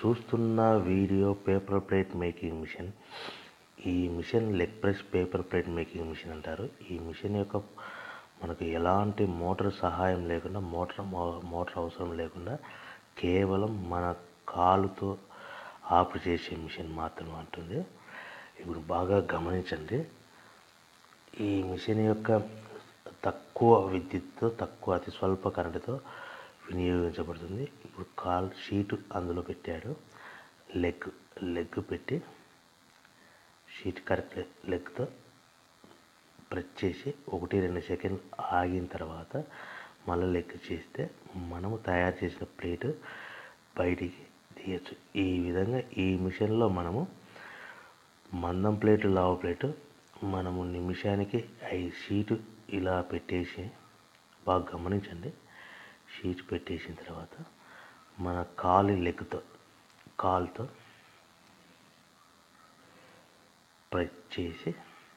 చూస్తున్న video paper plate making machine. ఈ machine leg press paper plate making machine అంటారు. ఈ మిషన్ యొక్క మనకు ఎలాంటి మోటార్ సహాయం లేకుండా మోటార్ అవసరం లేకుండా కేవలం మన కాలుతో ఆపరేట్ చేసే మిషన్ మాత్రమే ఉంటుంది. ఇప్పుడు బాగా గమనించండి. ఈ మిషన్ యొక్క తక్కువ విద్యుత్తో అతి స్వల్ప కరెంటుతో వినియోగించబడుతుంది. ఇప్పుడు కాల్ షీటు అందులో పెట్టాడు. లెగ్ పెట్టి షీట్ కరెక్ట్ లెగ్తో ప్రెస్ చేసి 1-2 సెకండ్లు ఆగిన తర్వాత మళ్ళీ లెగ్ చేస్తే మనము తయారు చేసిన ప్లేటు బయటికి తీయచ్చు. ఈ విధంగా ఈ మిషన్లో మనము మందం ప్లేటు, లావు ప్లేటు మనము నిమిషానికి 5 షీటు ఇలా పెట్టేసి బాగా గమనించండి. షీట్ పెట్టేసిన తర్వాత మన కాలుతో ప్రెస్ చేసి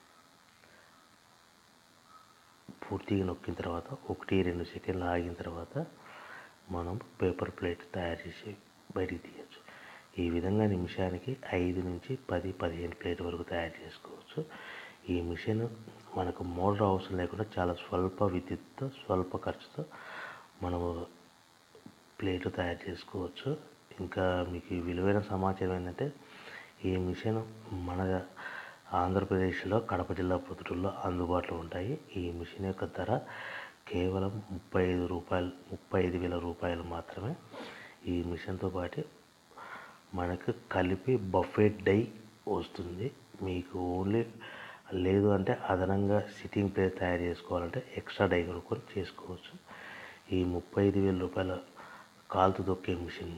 పూర్తిగా నొక్కిన తర్వాత 1-2 సెకండ్లు ఆగిన తర్వాత మనం పేపర్ ప్లేట్ తయారు చేసి బయటికి తీయచ్చు. ఈ విధంగా నిమిషానికి 5 నుంచి 10-15 ప్లేట్ వరకు తయారు చేసుకోవచ్చు. ఈ మిషన్ మనకు మోటార్ అవసరం లేకుండా చాలా స్వల్ప విద్యుత్తో స్వల్ప ఖర్చుతో మనము ప్లేట్లు తయారు చేసుకోవచ్చు. ఇంకా మీకు విలువైన సమాచారం ఏంటంటే ఈ మిషన్ మన ఆంధ్రప్రదేశ్లో కడప జిల్లా పొద్దుటూరులో అందుబాటులో ఉంటాయి. ఈ మిషన్ యొక్క ధర కేవలం 35,000 రూపాయలు మాత్రమే. ఈ మిషన్తో పాటు మనకు కలిపి బఫెట్ డై వస్తుంది. మీకు ఓన్లీ లేదు అంటే అదనంగా సిట్టింగ్ ప్లేట్ తయారు చేసుకోవాలంటే ఎక్స్ట్రా డై కొనుక్కొని చేసుకోవచ్చు. ఈ 35,000 రూపాయల కాలుతో తొక్కే మిషన్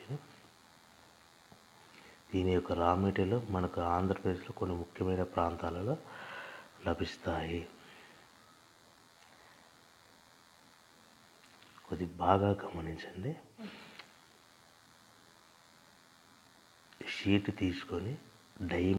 దీని యొక్క రా మెటీరియల్ మనకు ఆంధ్రప్రదేశ్లో కొన్ని ముఖ్యమైన ప్రాంతాలలో లభిస్తాయి. కొద్ది బాగా గమనించండి. షీట్ తీసుకొని డై